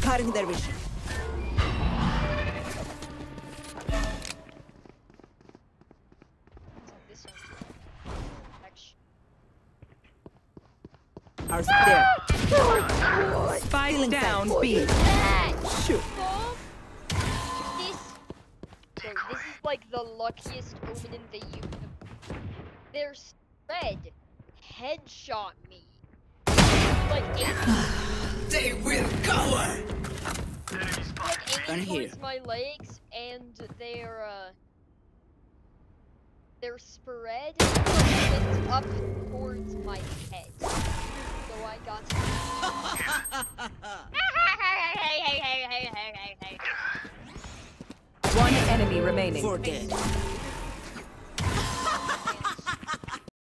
Cutting their vision. This one. Are there. Spike down B. Shoot. This is like the luckiest omen in the universe. Their spread headshot me. Like They will cover. aiming towards my legs, and their spread went up towards my head. So I got. One enemy remaining. Forget.